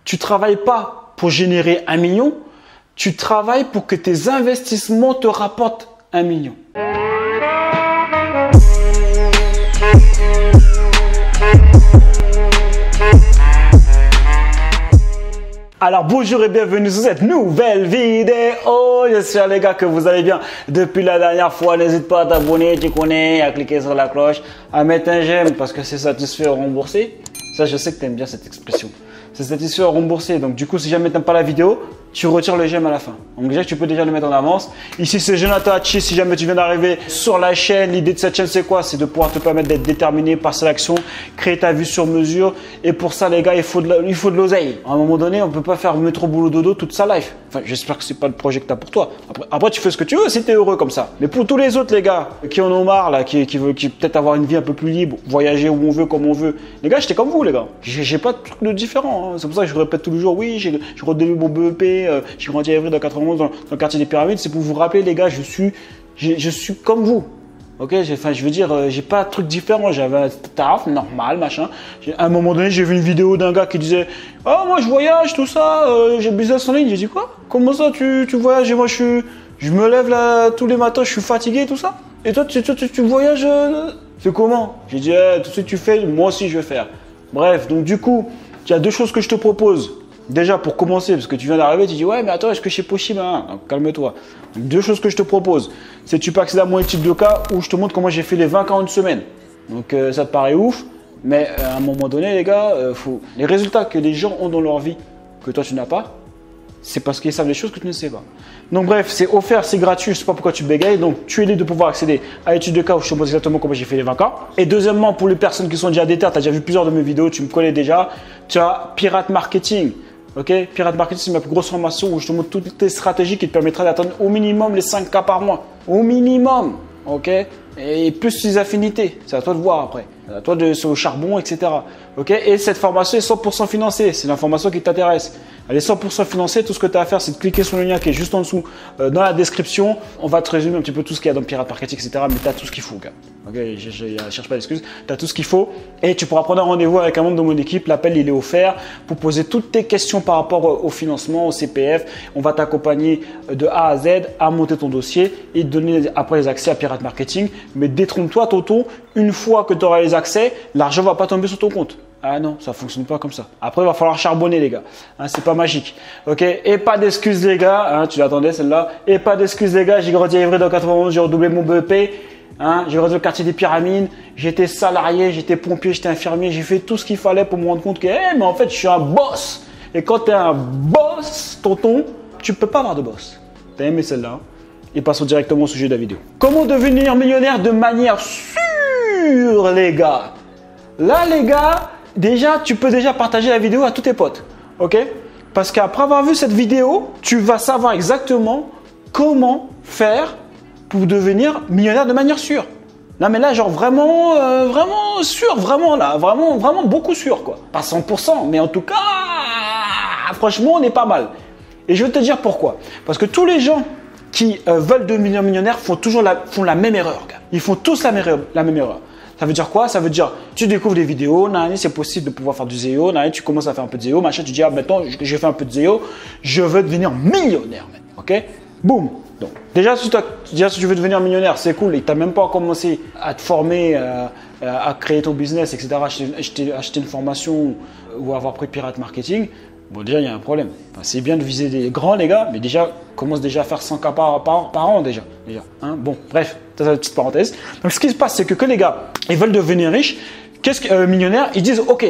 tu travailles pas pour générer 1 million, tu travailles pour que tes investissements te rapportent 1 million. Alors bonjour et bienvenue sur cette nouvelle vidéo. J'espère les gars que vous allez bien depuis la dernière fois. N'hésite pas à t'abonner, tu connais, à cliquer sur la cloche, à mettre un j'aime parce que c'est satisfait ou remboursé. Ça, je sais que tu aimes bien cette expression. C'est satisfait ou remboursé. Donc du coup, si jamais tu n'aimes pas la vidéo, tu retires le j'aime à la fin. Donc déjà, tu peux déjà le mettre en avance. Ici, c'est Jonathan Hachi. Si jamais tu viens d'arriver sur la chaîne, l'idée de cette chaîne, c'est quoi? C'est de pouvoir te permettre d'être déterminé, passer à l'action, créer ta vue sur mesure. Et pour ça, les gars, il faut de l'oseille. À un moment donné, on ne peut pas faire métro boulot dodo toute sa life. Enfin, j'espère que c'est pas le projet que tu as pour toi. Après, tu fais ce que tu veux si tu es heureux comme ça. Mais pour tous les autres, les gars, qui en ont marre, là, qui veulent peut-être avoir une vie un peu plus libre, voyager où on veut, comme on veut. Les gars, j'étais comme vous, les gars. J'ai pas de truc de différent. Hein. C'est pour ça que je répète tous les jours, oui, j'ai redébuté mon BEP, j'ai grandi à Évry dans 91 dans le quartier des Pyramides. C'est pour vous rappeler, les gars, je suis comme vous. Ok, je veux dire, j'ai pas de truc différent. J'avais un taf normal, machin. À un moment donné, j'ai vu une vidéo d'un gars qui disait, oh, moi je voyage, tout ça, j'ai business en ligne. J'ai dit quoi? Comment ça, tu voyages et moi je me lève là tous les matins, je suis fatigué, tout ça. Et toi, tu voyages, c'est comment? J'ai dit, tout ce que tu fais, moi aussi je vais faire. Bref, donc du coup, il y a deux choses que je te propose. Déjà, pour commencer, parce que tu viens d'arriver, tu dis, ouais, mais attends, est-ce que c'est possible hein? Donc, calme-toi. Donc, deux choses que je te propose. C'est que tu peux accéder à mon étude de cas où je te montre comment j'ai fait les 20 cas en une semaine. Donc, ça te paraît ouf, mais à un moment donné, les gars, les résultats que les gens ont dans leur vie, que toi, tu n'as pas, c'est parce qu'ils savent des choses que tu ne sais pas. Donc, bref, c'est offert, c'est gratuit, je ne sais pas pourquoi tu bégayes. Donc, tu es libre de pouvoir accéder à l'étude de cas où je te montre exactement comment j'ai fait les 20 cas. Et deuxièmement, pour les personnes qui sont déjà déter, tu as déjà vu plusieurs de mes vidéos, tu me connais déjà, tu as Pirate Marketing. Ok, Pirate Marketing, c'est ma plus grosse formation où je te montre toutes tes stratégies qui te permettraient d'atteindre au minimum les 5 cas par mois. Au minimum. Ok, et plus les affinités. C'est à toi de voir après. C'est à toi de sur le charbon, etc. Ok, et cette formation est 100% financée. C'est l'information qui t'intéresse. Elle est 100% financée. Tout ce que tu as à faire, c'est de cliquer sur le lien qui est juste en dessous dans la description. On va te résumer un petit peu tout ce qu'il y a dans Pirate Marketing, etc. Mais tu as tout ce qu'il faut, gars. Ok, je cherche pas d'excuses. Tu as tout ce qu'il faut et tu pourras prendre un rendez-vous avec un membre de mon équipe. L'appel, il est offert pour poser toutes tes questions par rapport au financement, au CPF. On va t'accompagner de A à Z à monter ton dossier et te donner après les accès à Pirate Marketing. Mais détrompe-toi, tonton, une fois que tu auras les accès, l'argent va pas tomber sur ton compte. Ah non, ça fonctionne pas comme ça. Après, il va falloir charbonner, les gars. Hein, c'est pas magique. Ok. Et pas d'excuses, les gars. Hein, tu l'attendais, celle-là. Et pas d'excuses, les gars. J'ai grandi à Évry dans 91, j'ai redoublé mon BEP. Hein, j'ai grandi au quartier des Pyramides. J'étais salarié, j'étais pompier, j'étais infirmier. J'ai fait tout ce qu'il fallait pour me rendre compte que, mais en fait, je suis un boss. Et quand tu es un boss, tonton, tu peux pas avoir de boss. T'as aimé celle-là? Hein? Et passons directement au sujet de la vidéo. Comment devenir millionnaire de manière sûre, les gars? Là, les gars, déjà, tu peux déjà partager la vidéo à tous tes potes. Ok? Parce qu'après avoir vu cette vidéo, tu vas savoir exactement comment faire pour devenir millionnaire de manière sûre. Non, mais là, genre vraiment, vraiment sûr, vraiment là, vraiment, vraiment beaucoup sûr, quoi. Pas 100%, mais en tout cas, franchement, on est pas mal. Et je vais te dire pourquoi. Parce que tous les gens qui veulent devenir millionnaires font la même erreur, gars. Ils font tous la même erreur. Ça veut dire quoi? Ça veut dire, tu découvres des vidéos, c'est possible de pouvoir faire du SEO, tu commences à faire un peu de SEO, machin, tu dis, ah, maintenant, j'ai fait un peu de SEO, je veux devenir millionnaire, ok? Boum! Donc, déjà, si tu veux devenir millionnaire, c'est cool, et tu n'as même pas commencé à te former, à créer ton business, etc., acheter une formation ou avoir pris Pirate Marketing. Bon, déjà, il y a un problème. Enfin, c'est bien de viser des grands, les gars, mais déjà, commence déjà à faire 100 cas par an, déjà. Hein? Bon, bref, ça, c'est une petite parenthèse. Donc, ce qui se passe, c'est que les gars, ils veulent devenir riches. Millionnaires, ils disent, OK,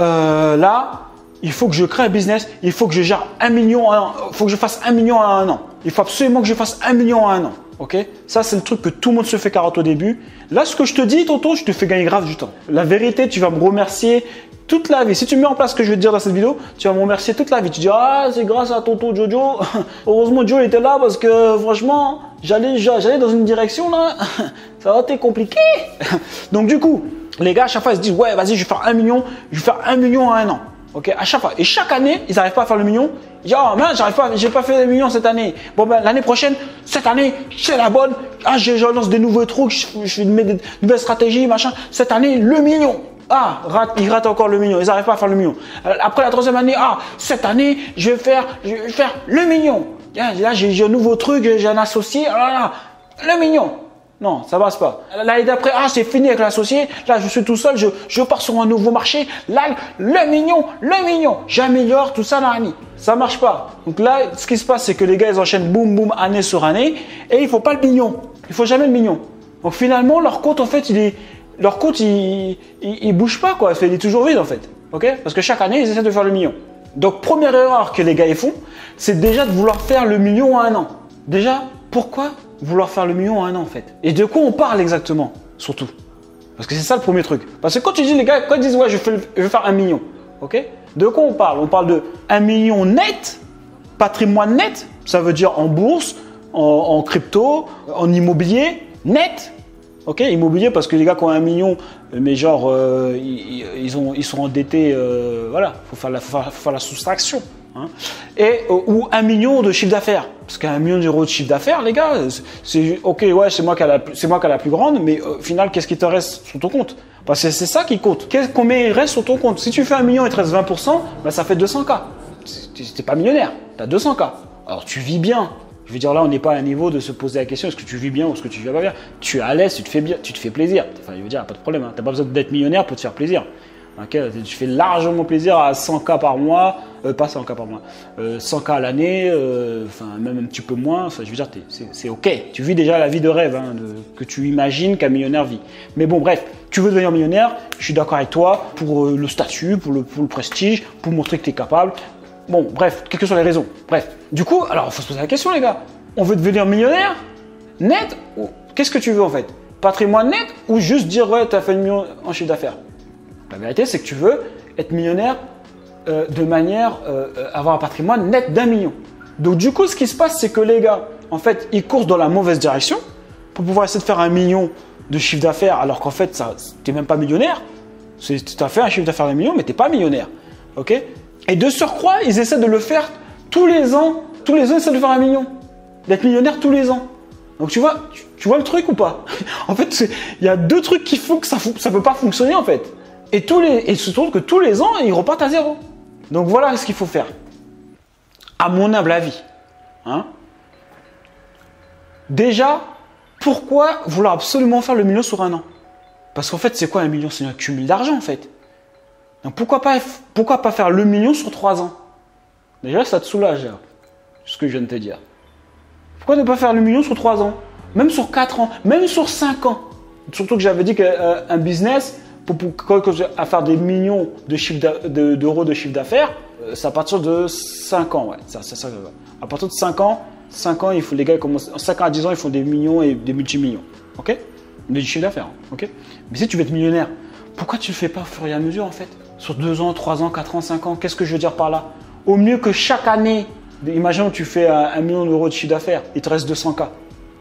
là, il faut que je crée un business, il faut que je gère 1 million il faut que je fasse 1 million à un an. Il faut absolument que je fasse 1 million à un an. Ok? Ça, c'est le truc que tout le monde se fait carotte au début. Là, ce que je te dis, tonton, je te fais gagner grave du temps. La vérité, tu vas me remercier toute la vie. Si tu mets en place ce que je vais te dire dans cette vidéo, tu vas me remercier toute la vie. Tu dis, ah, c'est grâce à tonton Jojo. Heureusement, Joe était là parce que franchement, j'allais dans une direction là. Ça aurait été compliqué. Donc, du coup, les gars, à chaque fois, ils se disent, ouais, vas-y, je vais faire 1 million. Je vais faire 1 million à un an. Ok, à chaque fois. Et chaque année, ils n'arrivent pas à faire le million. Ils disent, oh, mais j'arrive pas, j'ai pas fait le million cette année. Bon, ben, l'année prochaine, cette année, c'est la bonne. Ah, je lance des nouveaux trucs, je mets des nouvelles stratégies, machin. Cette année, le million. Ah, ils ratent encore le million. Ils n'arrivent pas à faire le million. Après la troisième année, ah, cette année, je vais faire le million. Là, j'ai un nouveau truc, j'ai un associé. Ah, le million. Non, ça passe pas. L'année d'après, ah, c'est fini avec l'associé. Là, je suis tout seul, je pars sur un nouveau marché. Là, le million. J'améliore tout ça, là, ça marche pas. Donc là, ce qui se passe, c'est que les gars, ils enchaînent boum, boum, année sur année. Et il faut pas le million. Il faut jamais le million. Donc finalement, leur compte, en fait, il bouge pas, quoi. Il est toujours vide, en fait. Ok? Parce que chaque année, ils essaient de faire le million. Donc, première erreur que les gars ils font, c'est déjà de vouloir faire le million en un an. Déjà, pourquoi vouloir faire le million en un an, en fait? Et de quoi on parle exactement, surtout? Parce que c'est ça le premier truc. Parce que quand tu dis, les gars, quand ils disent, ouais, je vais faire 1 million, ok? De quoi on parle? On parle de 1 million net, patrimoine net, ça veut dire en bourse, en crypto, en immobilier, net. Ok, immobilier parce que les gars qui ont 1 million, mais genre ils sont endettés, voilà, faut faire la soustraction. Hein. Et ou 1 million de chiffre d'affaires, parce qu'un million d'euros de chiffre d'affaires, les gars, c'est ok, ouais, c'est moi qui a la plus grande, mais au final, qu'est-ce qui te reste sur ton compte? Parce que c'est ça qui compte. Combien il reste sur ton compte? Si tu fais 1 million et il te reste 20%, bah, ça fait 200K. T'es pas millionnaire, tu as 200K. Alors tu vis bien. Je veux dire, là, on n'est pas à un niveau de se poser la question, est-ce que tu vis bien ou est-ce que tu vis pas bien? Tu es à l'aise, tu te fais bien, tu te fais plaisir. Enfin, je veux dire, pas de problème. Hein. Tu n'as pas besoin d'être millionnaire pour te faire plaisir. Okay, tu fais largement plaisir à 100K par mois, pas 100K par mois, 100K à l'année, enfin, même un petit peu moins. Enfin, je veux dire, c'est OK. Tu vis déjà la vie de rêve hein, que tu imagines qu'un millionnaire vit. Mais bon, bref, tu veux devenir millionnaire, je suis d'accord avec toi pour le statut, pour le prestige, pour montrer que tu es capable. Bon, bref, quelles que soient les raisons. Bref, du coup, alors, il faut se poser la question, les gars. On veut devenir millionnaire net ou qu'est-ce que tu veux en fait? Patrimoine net ou juste dire, ouais, tu as fait 1 million en chiffre d'affaires? La vérité, c'est que tu veux être millionnaire de manière avoir un patrimoine net d'1 million. Donc, du coup, ce qui se passe, c'est que les gars, en fait, ils courent dans la mauvaise direction pour pouvoir essayer de faire 1 million de chiffre d'affaires alors qu'en fait, tu n'es même pas millionnaire. Tu as fait un chiffre d'affaires d'1 million, mais tu n'es pas millionnaire. Ok? Et de surcroît, ils essaient de le faire tous les ans. Tous les ans, ils essaient de faire 1 million. D'être millionnaire tous les ans. Donc, tu vois le truc ou pas? En fait, il y a 2 trucs qui font que ça ne peut pas fonctionner, en fait. Et il se trouve que tous les ans, ils repartent à 0. Donc, voilà ce qu'il faut faire. À mon humble avis. Hein? Déjà, pourquoi vouloir absolument faire le million sur 1 an? Parce qu'en fait, c'est quoi 1 million? C'est un cumul d'argent, en fait. Donc, pourquoi pas faire le million sur 3 ans? Déjà, ça te soulage, là, ce que je viens de te dire. Pourquoi ne pas faire le million sur 3 ans? Même sur 4 ans, même sur 5 ans. Surtout que j'avais dit qu'un business, à faire des millions d'euros de chiffre d'affaires, c'est à partir de 5 ans. Ouais. À partir de 5 ans, les gars commencent, en 5 ans à 10 ans, ils font des millions et des multimillions. Ok? Du chiffre d'affaires. Ok? Mais si tu veux être millionnaire, pourquoi tu ne le fais pas au fur et à mesure en fait? Sur 2 ans, 3 ans, 4 ans, 5 ans, qu'est-ce que je veux dire par là? Au mieux que chaque année, imaginons que tu fais 1 million d'euros de chiffre d'affaires, il te reste 200K.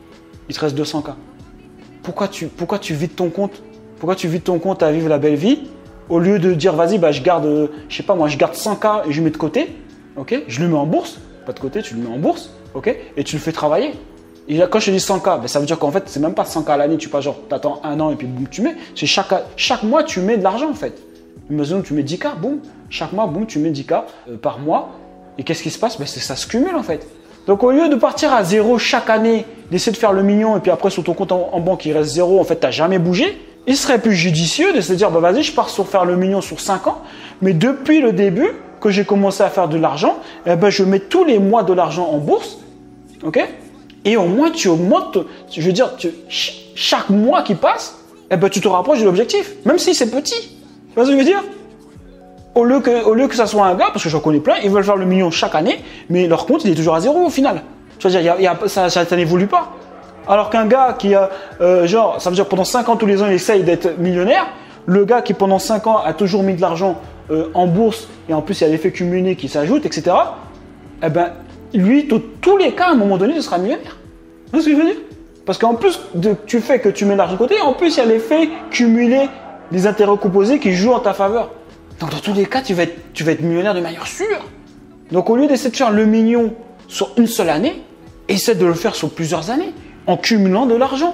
Pourquoi tu vides ton compte? Pourquoi tu vides ton compte à vivre la belle vie au lieu de dire vas-y, bah, je garde 100K et je mets de côté, ok? Je le mets en bourse, pas de côté, tu le mets en bourse, ok? Et tu le fais travailler. Et là, quand je te dis 100K, ben, ça veut dire qu'en fait, c'est même pas 100K à l'année, tu attends 1 an et puis boum, tu mets. C'est chaque mois, tu mets de l'argent en fait. Imaginons que tu mets 10K, boum, chaque mois, boum, tu mets 10K par mois. Et qu'est-ce qui se passe? Ben, ça se cumule en fait. Donc au lieu de partir à 0 chaque année, d'essayer de faire le million et puis après sur ton compte en banque il reste 0, en fait, tu n'as jamais bougé. Il serait plus judicieux de se dire, bah, vas-y, je pars sur faire le million sur 5 ans, mais depuis le début que j'ai commencé à faire de l'argent, eh ben, je mets tous les mois de l'argent en bourse, ok? Et au moins, tu augmentes, je veux dire, chaque mois qui passe, eh ben, tu te rapproches de l'objectif, même si c'est petit. Tu vois ce que je veux dire? Au lieu que ça soit un gars, parce que j'en connais plein, ils veulent faire le million chaque année, mais leur compte, il est toujours à 0 au final. Tu veux dire, ça n'évolue pas. Alors qu'un gars qui a, ça veut dire pendant 5 ans, tous les ans, il essaye d'être millionnaire. Le gars qui pendant 5 ans a toujours mis de l'argent en bourse et en plus il y a l'effet cumulé qui s'ajoute, etc. Eh ben, lui, tous les cas, à un moment donné, il sera millionnaire. Vous voyez ce que je veux dire? Parce qu'en plus, tu fais que tu mets de l'argent de côté, en plus, il y a l'effet cumulé des intérêts composés qui jouent en ta faveur. Donc, dans tous les cas, tu vas être millionnaire de manière sûre. Donc, au lieu d'essayer de faire le million sur une seule année, essaie de le faire sur plusieurs années, en cumulant de l'argent.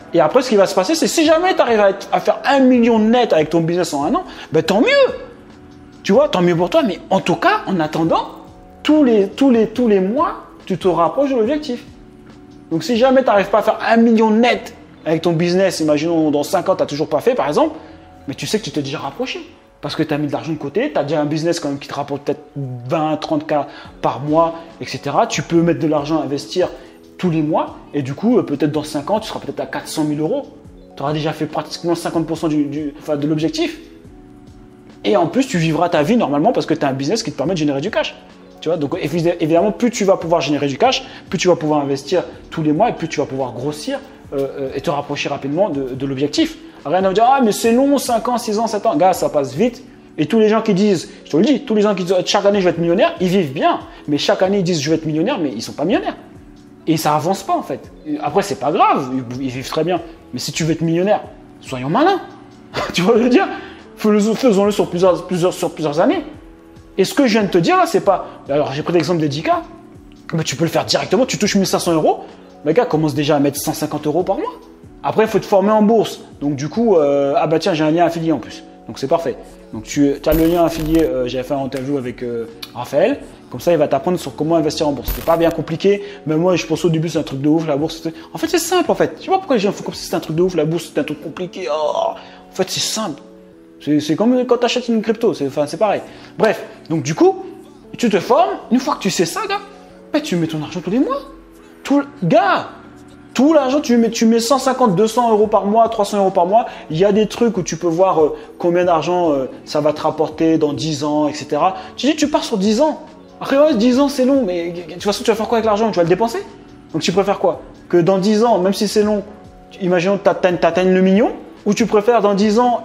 Et après, ce qui va se passer, c'est si jamais tu arrives à faire 1 million net avec ton business en un an, ben tant mieux. Tu vois, tant mieux pour toi. Mais en tout cas, en attendant, tous les mois, tu te rapproches de l'objectif. Donc, si jamais tu n'arrives pas à faire 1 million net avec ton business, imaginons dans 5 ans, tu n'as toujours pas fait, par exemple, mais tu sais que tu t'es déjà rapproché. Parce que tu as mis de l'argent de côté, tu as déjà un business quand même qui te rapporte peut-être 20, 30K par mois, etc. Tu peux mettre de l'argent à investir tous les mois et du coup, peut-être dans 5 ans, tu seras peut-être à 400 000 euros. Tu auras déjà fait pratiquement 50% de l'objectif. Et en plus, tu vivras ta vie normalement parce que tu as un business qui te permet de générer du cash. Tu vois, donc évidemment, plus tu vas pouvoir générer du cash, plus tu vas pouvoir investir tous les mois et plus tu vas pouvoir grossir et te rapprocher rapidement de l'objectif. Rien à me dire, ah mais c'est long, 5 ans, 6 ans, 7 ans. Gars, ça passe vite. Et tous les gens qui disent, je te le dis, tous les gens qui disent chaque année je vais être millionnaire, ils vivent bien. Mais chaque année ils disent je vais être millionnaire, mais ils ne sont pas millionnaires. Et ça avance pas en fait. Après, c'est pas grave, ils vivent très bien. Mais si tu veux être millionnaire, soyons malins. Tu vois ce que je veux dire? Faisons-le sur plusieurs années. Et ce que je viens de te dire là, c'est pas. Alors, j'ai pris l'exemple des 10K. Mais tu peux le faire directement, tu touches 1500 euros. Le gars commence déjà à mettre 150 euros par mois. Après, il faut te former en bourse. Donc, du coup, ah bah tiens, j'ai un lien affilié en plus. Donc, c'est parfait. Donc, tu as le lien affilié. J'avais fait un interview avec Raphaël. Comme ça, il va t'apprendre sur comment investir en bourse. C'est pas bien compliqué. Mais moi, je pense au début, c'est un truc de ouf. La bourse, en fait, c'est simple en fait. Je sais pas pourquoi les gens font comme si c'était un truc de ouf. La bourse, c'est un truc compliqué. Oh, en fait, c'est simple. C'est comme quand tu achètes une crypto. C'est pareil. Bref. Donc, du coup, tu te formes. Une fois que tu sais ça, gars, bah, tu mets ton argent tous les mois. Tout l'argent, tu mets 150, 200 euros par mois, 300 euros par mois. Il y a des trucs où tu peux voir combien d'argent ça va te rapporter dans 10 ans, etc. Tu dis, tu pars sur 10 ans. Après, ouais, 10 ans, c'est long, mais de toute façon, tu vas faire quoi avec l'argent? Tu vas le dépenser? Donc, tu préfères quoi? Que dans 10 ans, même si c'est long, imaginons que tu atteignes le million, ou tu préfères dans 10 ans,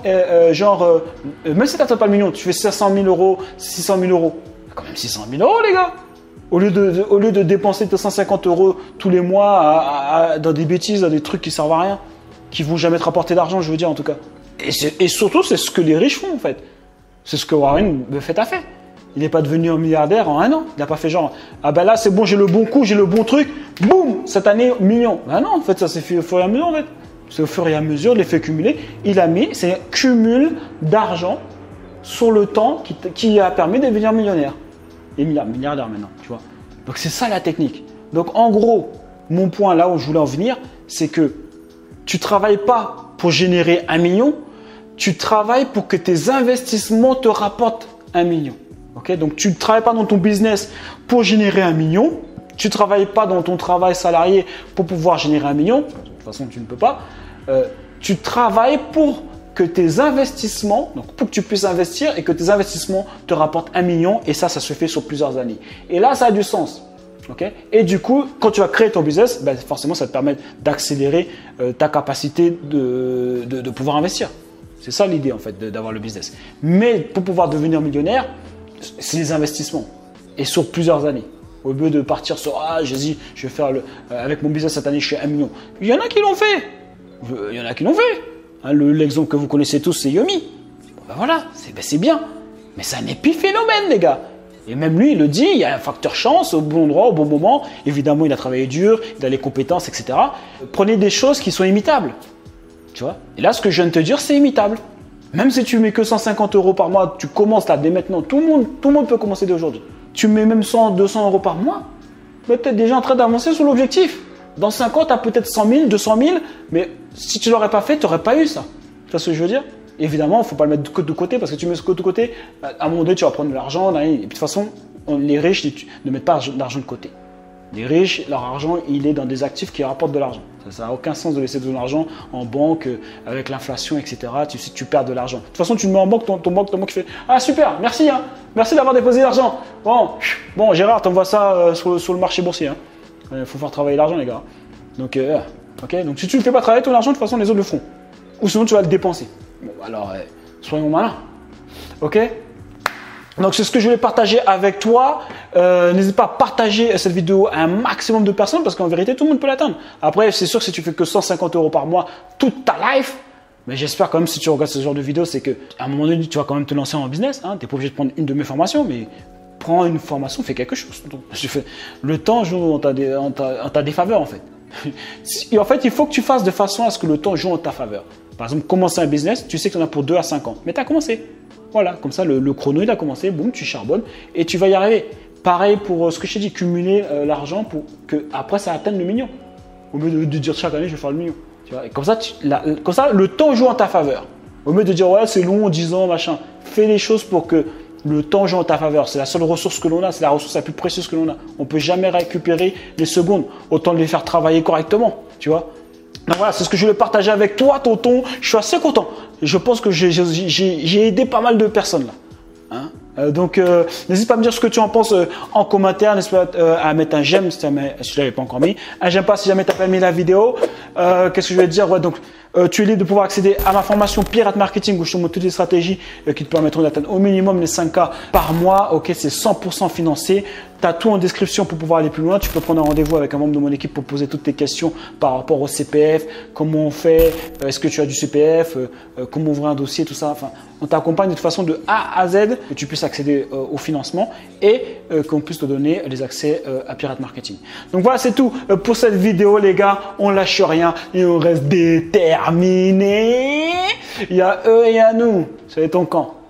même si tu n'atteins pas le million, tu fais 500 000 euros, 600 000 euros. Quand même 600 000 euros, les gars! Au lieu de dépenser 250 euros tous les mois dans des bêtises, dans des trucs qui servent à rien, qui vont jamais te rapporter d'argent, je veux dire en tout cas. Et surtout, c'est ce que les riches font en fait. C'est ce que Warren Buffett a fait. Il n'est pas devenu un milliardaire en un an. Il n'a pas fait genre, ah ben là c'est bon, j'ai le bon coup, j'ai le bon truc, boum, cette année, million. Ben non, en fait, ça s'est fait au fur et à mesure en fait. C'est au fur et à mesure, l'effet cumulé. C'est un cumul d'argent sur le temps qui a permis de devenir millionnaire. Et milliardaire maintenant, tu vois. Donc c'est ça la technique. Donc en gros, mon point là où je voulais en venir, c'est que tu travailles pas pour générer 1 million, tu travailles pour que tes investissements te rapportent 1 million. Okay? Donc tu ne travailles pas dans ton business pour générer 1 million, tu ne travailles pas dans ton travail salarié pour pouvoir générer 1 million, de toute façon tu ne peux pas, tu travailles pour que tes investissements, donc pour que tu puisses investir et que tes investissements te rapportent 1 million et ça se fait sur plusieurs années. Et là, ça a du sens. Okay? Et du coup, quand tu vas créer ton business, ben forcément, ça te permet d'accélérer ta capacité de pouvoir investir. C'est ça l'idée en fait d'avoir le business. Mais pour pouvoir devenir millionnaire, c'est les investissements et sur plusieurs années. Au lieu de partir sur je vais faire avec mon business cette année, je fais 1 million. Il y en a qui l'ont fait. Il y en a qui l'ont fait. L'exemple que vous connaissez tous, c'est Yomi. Bon, ben voilà, c'est bien. Mais c'est un épiphénomène, les gars. Et même lui, il le dit, il y a un facteur chance au bon endroit, au bon moment. Évidemment, il a travaillé dur, il a les compétences, etc. Prenez des choses qui sont imitables. Tu vois? Et là, ce que je viens de te dire, c'est imitable. Même si tu mets que 150 euros par mois, tu commences là dès maintenant. Tout le monde peut commencer dès aujourd'hui. Tu mets même 100, 200 euros par mois. Tu es peut-être déjà en train d'avancer sur l'objectif. Dans 5 ans, tu as peut-être 100 000, 200 000, mais si tu ne l'aurais pas fait, tu n'aurais pas eu ça. Tu vois ce que je veux dire? Évidemment, il ne faut pas le mettre de côté parce que tu mets ce de côté, à un moment donné, tu vas prendre de l'argent. Et puis de toute façon, les riches ne mettent pas d'argent de côté. Les riches, leur argent, il est dans des actifs qui rapportent de l'argent. Ça n'a aucun sens de laisser de l'argent en banque avec l'inflation, etc. Tu perds de l'argent. De toute façon, tu le mets en banque, ton banque fait « Ah super, merci, hein, merci d'avoir déposé l'argent. Bon, Gérard, t'envoies ça sur le marché boursier. Hein. Il faut faire travailler l'argent, les gars. Donc, donc si tu ne fais pas travailler ton argent, de toute façon, les autres le feront. Ou sinon, tu vas le dépenser. Bon, alors, soyons malins. Ok? Donc, c'est ce que je voulais partager avec toi. N'hésite pas à partager cette vidéo à un maximum de personnes parce qu'en vérité, tout le monde peut l'atteindre. Après, c'est sûr que si tu fais que 150 euros par mois toute ta life, mais j'espère quand même si tu regardes ce genre de vidéo, c'est qu'à un moment donné, tu vas quand même te lancer en business. Hein. Tu n'es pas obligé de prendre une de mes formations, mais prends une formation, fais quelque chose. Le temps joue en ta défaveur en fait. Et en fait, il faut que tu fasses de façon à ce que le temps joue en ta faveur. Par exemple, commencer un business, tu sais que tu en as pour 2 à 5 ans. Mais tu as commencé. Voilà, comme ça, le chrono, il a commencé. Boum, tu charbonnes et tu vas y arriver. Pareil pour ce que je t'ai dit, cumuler l'argent pour que après ça atteigne le million. Au lieu de dire chaque année, je vais faire le million. Tu vois, et comme ça, le temps joue en ta faveur. Au lieu de dire, ouais, c'est long, 10 ans, machin. Fais les choses pour que le temps joue en ta faveur. C'est la seule ressource que l'on a. C'est la ressource la plus précieuse que l'on a. On ne peut jamais récupérer les secondes. Autant les faire travailler correctement. Tu vois. Donc voilà, c'est ce que je voulais partager avec toi, tonton. Je suis assez content. Je pense que j'ai aidé pas mal de personnes là. Hein, donc, n'hésite pas à me dire ce que tu en penses en commentaire. N'hésite pas à mettre un j'aime si tu l'avais pas encore mis. Un j'aime pas si jamais tu n'as pas aimé la vidéo. Qu'est-ce que je vais te dire? Ouais, donc, tu es libre de pouvoir accéder à ma formation Pirate Marketing où je te montre toutes les stratégies qui te permettront d'atteindre au minimum les 5K par mois. Ok, c'est 100% financé. Tu as tout en description pour pouvoir aller plus loin. Tu peux prendre un rendez-vous avec un membre de mon équipe pour poser toutes tes questions par rapport au CPF. Comment on fait? Est-ce que tu as du CPF? Comment ouvrir un dossier? Tout ça. Enfin, on t'accompagne de toute façon de A à Z, que tu puisses accéder au financement et qu'on puisse te donner les accès à Pirate Marketing. Donc voilà, c'est tout pour cette vidéo, les gars. On lâche rien et on reste déterminé. Il y a eux et il y a nous. C'est ton camp.